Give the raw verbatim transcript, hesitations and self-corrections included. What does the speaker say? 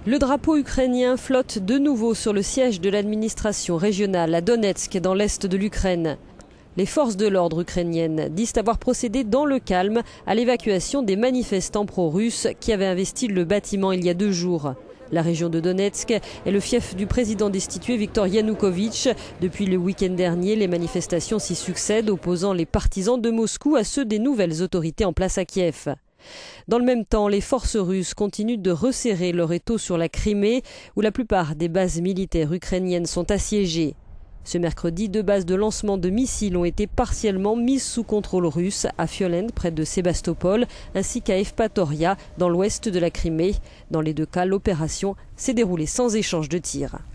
Le drapeau ukrainien flotte de nouveau sur le siège de l'administration régionale à Donetsk, dans l'est de l'Ukraine. Les forces de l'ordre ukrainiennes disent avoir procédé dans le calme à l'évacuation des manifestants pro-russes qui avaient investi le bâtiment il y a deux jours. La région de Donetsk est le fief du président destitué Viktor Yanukovych. Depuis le week-end dernier, les manifestations s'y succèdent, opposant les partisans de Moscou à ceux des nouvelles autorités en place à Kiev. Dans le même temps, les forces russes continuent de resserrer leur étau sur la Crimée, où la plupart des bases militaires ukrainiennes sont assiégées. Ce mercredi, deux bases de lancement de missiles ont été partiellement mises sous contrôle russe, à Fiolend, près de Sébastopol, ainsi qu'à Evpatoria, dans l'ouest de la Crimée. Dans les deux cas, l'opération s'est déroulée sans échange de tirs.